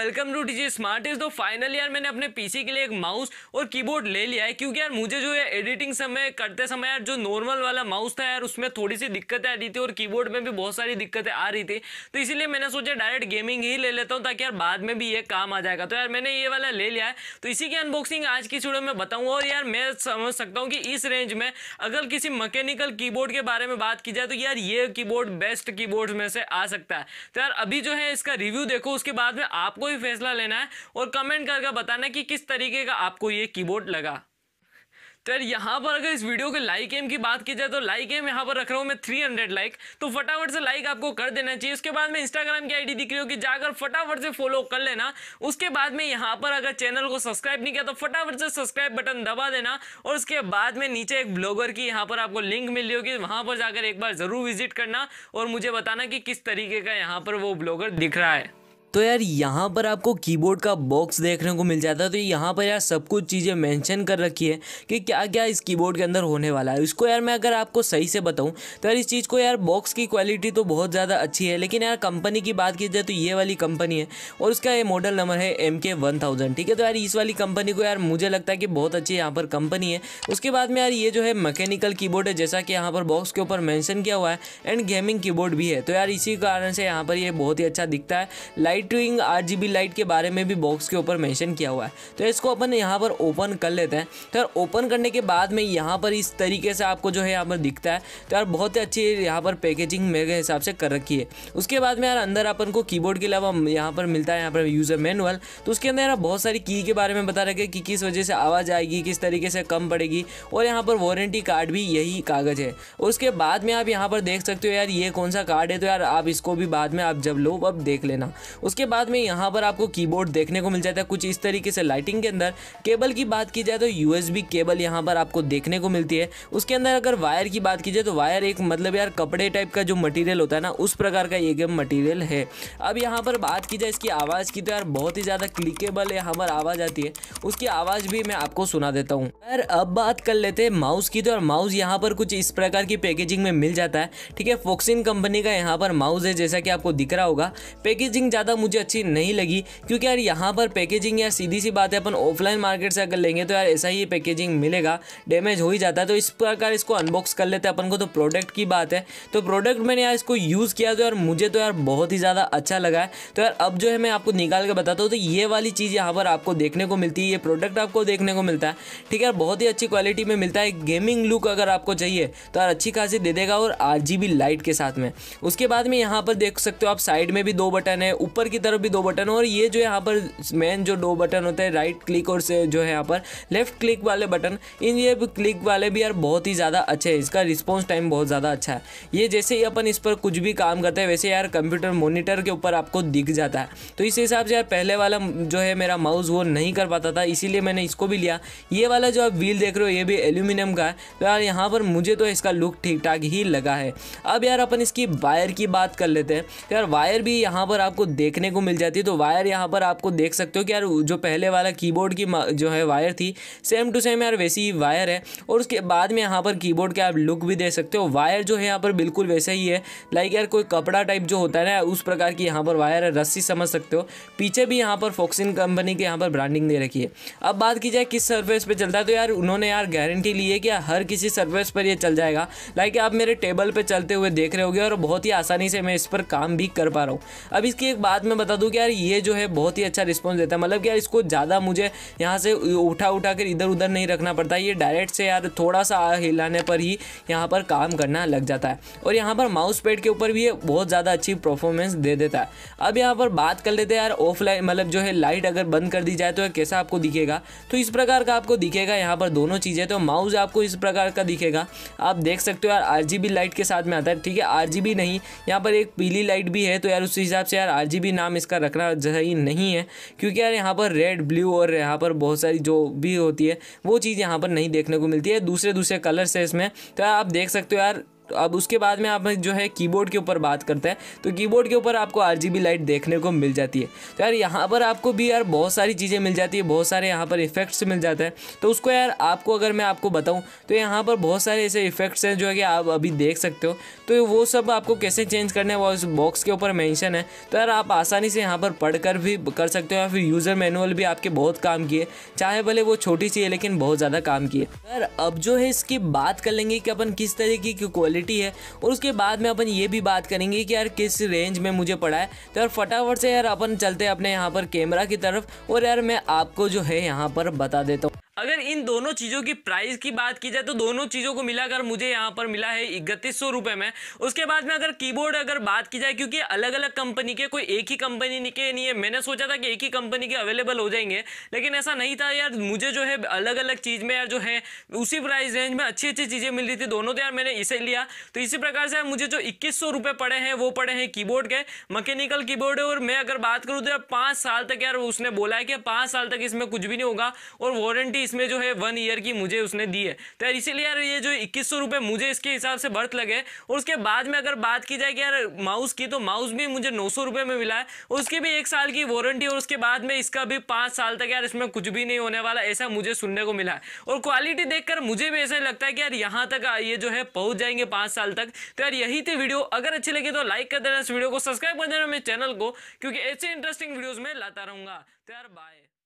Welcome to DJ smart is. तो finally यार मैंने अपने पीसी के लिए एक माउस और कीबोर्ड ले लिया है, क्योंकि यार मुझे जो है एडिटिंग समय करते समय यार जो नॉर्मल वाला माउस था यार उसमें थोड़ी सी दिक्कतें आ रही थी और कीबोर्ड में भी बहुत सारी दिक्कतें आ रही थी। तो इसीलिए मैंने सोचा डायरेक्ट गेमिंग ही ले लेता हूँ, ताकि यार बाद में भी ये काम आ जाएगा। तो यार मैंने ये वाला ले लिया है, तो इसी की अनबॉक्सिंग आज की वीडियो में बताऊंगा। और यार मैं समझ सकता हूँ कि इस रेंज में अगर किसी मैकेनिकल कीबोर्ड के बारे में बात की जाए तो यार ये कीबोर्ड बेस्ट कीबोर्ड में से आ सकता है। तो यार अभी जो है इसका रिव्यू देखो, उसके बाद में आपको ही फैसला लेना है और कमेंट करके बताना कि किस तरीके का आपको ये कीबोर्ड लगा। तो यार यहाँ पर अगर इस वीडियो के लाइक एम की बात की जाए तो लाइक एम यहाँ पर रख रहा हूँ मैं 300 लाइक, तो फटाफट से लाइक आपको कर देना चाहिए। उसके बाद में इंस्टाग्राम की आईडी दिख रही होगी, जाकर फटाफट से फॉलो कर लेना। उसके बाद में यहाँ पर अगर चैनल को सब्सक्राइब नहीं किया तो फटाफट से सब्सक्राइब बटन दबा देना। और उसके बाद में नीचे एक ब्लॉगर की यहाँ पर आपको लिंक मिल रही होगी, वहाँ पर जाकर एक बार जरूर विजिट करना और मुझे बताना कि किस तरीके का यहाँ पर वो ब्लॉगर दिख रहा है। तो यार यहाँ पर आपको कीबोर्ड का बॉक्स देखने को मिल जाता है। तो यहाँ पर यार सब कुछ चीज़ें मेंशन कर रखी है कि क्या क्या इस कीबोर्ड के अंदर होने वाला है। इसको यार मैं अगर आपको सही से बताऊँ तो यार इस चीज़ को यार बॉक्स की क्वालिटी तो बहुत ज़्यादा अच्छी है, लेकिन यार कंपनी की बात की जाए तो ये वाली कंपनी है और उसका ये मॉडल नंबर है MK1000। ठीक है, तो यार इस वाली कंपनी को यार मुझे लगता है कि बहुत अच्छी यहाँ पर कंपनी है। उसके बाद में यार ये जो है मैकेनिकल कीबोर्ड है, जैसा कि यहाँ पर बॉक्स के ऊपर मैंशन किया हुआ है, एंड गेमिंग कीबोर्ड भी है। तो यार इसी कारण से यहाँ पर ये बहुत ही अच्छा दिखता है। लाइटनिंग RGB लाइट के बारे में भी बॉक्स के ऊपर मेंशन किया हुआ है। तो इसको अपन यहाँ पर ओपन कर लेते हैं। तो यार ओपन करने के बाद में यहाँ पर इस तरीके से आपको जो है यहाँ पर दिखता है। तो यार बहुत ही अच्छी यहाँ पर पैकेजिंग मेरे हिसाब से कर रखी है। उसके बाद में यार अंदर अपन को कीबोर्ड के अलावा यहाँ पर मिलता है यहाँ पर यूज़र मैनुअल। तो उसके अंदर यार बहुत सारी की के बारे में बता रखे कि किस वजह से आवाज़ आएगी, किस तरीके से कम पड़ेगी, और यहाँ पर वारंटी कार्ड भी यही कागज़ है। और उसके बाद में आप यहाँ पर देख सकते हो यार ये कौन सा कार्ड है। तो यार आप इसको भी बाद में आप जब लो अब देख लेना। उसके बाद में यहाँ पर आपको कीबोर्ड देखने को मिल जाता है कुछ इस तरीके से लाइटिंग के अंदर। केबल की बात की जाए तो USB केबल यहाँ पर आपको देखने को मिलती है। उसके अंदर अगर वायर की बात की जाए तो वायर एक मतलब यार कपड़े टाइप का जो मटेरियल होता है ना, उस प्रकार का ये मटेरियल है। अब यहाँ पर बात की जाए इसकी आवाज़ की तो यार बहुत ही ज़्यादा क्लिकेबल यहाँ पर आवाज़ आती है। उसकी आवाज़ भी मैं आपको सुना देता हूँ। यार अब बात कर लेते हैं माउस की। तो यार माउस यहाँ पर कुछ इस प्रकार की पैकेजिंग में मिल जाता है। ठीक है, फोक्सिन कंपनी का यहाँ पर माउस है, जैसा कि आपको दिख रहा होगा। पैकेजिंग ज़्यादा मुझे अच्छी नहीं लगी, क्योंकि यार यहाँ पर पैकेजिंग यार सीधी सी बात है, अपन ऑफलाइन मार्केट से अगर लेंगे तो यार ऐसा ही पैकेजिंग मिलेगा, डैमेज हो ही जाता है। तो इस प्रकार इसको अनबॉक्स कर लेते हैं अपन को। तो प्रोडक्ट की बात है तो प्रोडक्ट मैंने यार इसको यूज़ किया तो यार मुझे तो यार बहुत ही ज़्यादा अच्छा लगा है। तो यार अब जो है मैं आपको निकाल के बताता हूँ। तो ये वाली चीज़ यहाँ पर आपको देखने को मिलती है, ये प्रोडक्ट आपको देखने को मिलता है। ठीक है, बहुत ही अच्छी क्वालिटी में मिलता है। गेमिंग लुक अगर आपको चाहिए तो यार अच्छी खासी दे देगा, और RGB लाइट के साथ में। उसके बाद में यहाँ पर देख सकते हो आप साइड में भी 2 बटन है, ऊपर की तरफ भी 2 बटन, और ये जो यहाँ पर मेन जो 2 बटन होते हैं राइट क्लिक और से जो है यहाँ पर लेफ्ट क्लिक वाले बटन, इन ये क्लिक वाले भी यार बहुत ही ज़्यादा अच्छे हैं। इसका रिस्पॉन्स टाइम बहुत ज़्यादा अच्छा है। ये जैसे ही अपन इस पर कुछ भी काम करते हैं वैसे यार कंप्यूटर मॉनिटर के ऊपर आपको दिख जाता है। तो इस हिसाब से यार पहले वाला जो है मेरा माउस वो नहीं कर पाता था, इसीलिए मैंने इसको भी लिया। ये वाला जो आप व्हील देख रहे हो ये भी एल्यूमिनियम का है। तो यार यहाँ पर मुझे तो इसका लुक ठीक ठाक ही लगा है। अब यार अपन इसकी वायर की बात कर लेते हैं। तो यार वायर भी यहाँ पर आपको देखने को मिल जाती है। तो वायर यहाँ पर आपको देख सकते हो कि यार जो पहले वाला कीबोर्ड की जो है वायर थी सेम टू सेम यार वैसी ही वायर है। और उसके बाद में यहाँ पर कीबोर्ड के आप लुक भी दे सकते हो। वायर जो है यहाँ पर बिल्कुल वैसा ही है, लाइक यार कोई कपड़ा टाइप जो होता है ना उस प्रकार की यहाँ पर वायर है, रस्सी समझ सकते हो। पीछे भी यहाँ पर फोक्सिन कंपनी के यहाँ पर ब्रांडिंग दे रखी है। अब बात की जाए किस सर्फेस पे चलता है तो यार उन्होंने यार गारंटी ली है कि हर किसी सर्फेस पर ये चल जाएगा। लाइक आप मेरे टेबल पर चलते हुए देख रहे होगे और बहुत ही आसानी से मैं इस पर काम भी कर पा रहा हूँ। अब इसकी एक बात मैं बता दूँ कि यार ये जो है बहुत ही अच्छा रिस्पॉन्स देता है। मतलब कि यार इसको ज़्यादा मुझे यहाँ से उठा कर इधर उधर नहीं रखना पड़ता। ये डायरेक्ट से यार थोड़ा सा हिलाने पर ही यहाँ पर काम करना लग जाता है। और यहाँ पर माउस पैड के ऊपर भी ये बहुत ज़्यादा अच्छी परफॉर्मेंस दे देता है। अब यहाँ पर बात कर लेते हैं यार ऑफलाइन, मतलब जो है लाइट अगर बंद कर दी जाए तो कैसा आपको दिखेगा। तो इस प्रकार का आपको दिखेगा यहाँ पर दोनों चीज़ें। तो माउस आपको इस प्रकार का दिखेगा, आप देख सकते हो यार RGB लाइट के साथ में आता है। ठीक है, RGB नहीं, यहाँ पर एक पीली लाइट भी है। तो यार उस हिसाब से यार RGB नाम इसका रखना सही नहीं है, क्योंकि यार यहाँ पर रेड ब्लू और यहाँ पर बहुत सारी जो भी होती है वो चीज़ यहाँ पर नहीं देखने को मिलती है। दूसरे कलर्स है इसमें। तो यार आप देख सकते हो यार तो अब उसके बाद में आप जो है कीबोर्ड के ऊपर बात करते हैं तो कीबोर्ड के ऊपर आपको RGB लाइट देखने को मिल जाती है। तो यार यहाँ पर आपको भी यार बहुत सारी चीज़ें मिल जाती है, बहुत सारे यहाँ पर इफेक्ट्स मिल जाते हैं। तो उसको यार आपको अगर मैं आपको बताऊँ तो यहाँ पर बहुत सारे ऐसे इफेक्ट्स हैं जो है कि आप अभी देख सकते हो। तो वो सब आपको कैसे चेंज करना है वो इस बॉक्स के ऊपर मेंशन है। तो यार आप आसानी से यहाँ पर पढ़कर भी कर सकते हो या फिर यूज़र मैनुअल भी आपके बहुत काम किए, चाहे भले वो छोटी सी है लेकिन बहुत ज़्यादा काम किए। यार अब जो है इसकी बात कर लेंगे कि अपन किस तरीके की क्वालिटी है और उसके बाद में अपन ये भी बात करेंगे कि यार किस रेंज में मुझे पड़ा है। तो यार फटाफट से यार अपन चलते हैं अपने यहाँ पर कैमरा की तरफ और यार मैं आपको जो है यहाँ पर बता देता हूँ। अगर इन दोनों चीज़ों की प्राइस की बात की जाए तो दोनों चीज़ों को मिलाकर मुझे यहाँ पर मिला है 3100 रुपये में। उसके बाद में अगर कीबोर्ड अगर बात की जाए, क्योंकि अलग अलग कंपनी के, कोई एक ही कंपनी के नहीं है, मैंने सोचा था कि एक ही कंपनी के अवेलेबल हो जाएंगे लेकिन ऐसा नहीं था यार। मुझे जो है अलग अलग चीज़ में यार जो है उसी प्राइस रेंज में अच्छी अच्छी चीज़ें मिल रही थी दोनों, तो यार मैंने इसे लिया। तो इसी प्रकार से मुझे जो 2100 रुपये पड़े हैं वो पड़े हैं कीबोर्ड के, मैकेनिकल कीबोर्ड है। और मैं अगर बात करूँ तो यार 5 साल तक यार उसने बोला है कि 5 साल तक इसमें कुछ भी नहीं होगा और वारंटी इसमें जो है 1 ईयर की मुझे उसने दी है। तो यार इसीलिए यार ये जो 2100 रुपये मुझे इसके हिसाब से बर्थ लगे। और उसके बाद में अगर बात की जाए कि यार माउस की, तो माउस भी मुझे 900 रुपये में मिला है और उसकी भी 1 साल की वारंटी और उसके बाद में इसका भी 5 साल तक यार इसमें कुछ भी नहीं होने वाला, ऐसा मुझे सुनने को मिला है। और क्वालिटी देखकर मुझे भी ऐसा लगता है कि यार यहाँ तक ये जो है पहुँच जाएंगे 5 साल तक। तो यार यही थी वीडियो, अगर अच्छी लगी तो लाइक कर देना, इस वीडियो को सब्सक्राइब कर देना मेरे चैनल को, क्योंकि ऐसे इंटरेस्टिंग वीडियोज़ में लाता रहूँगा। तो यार बाय।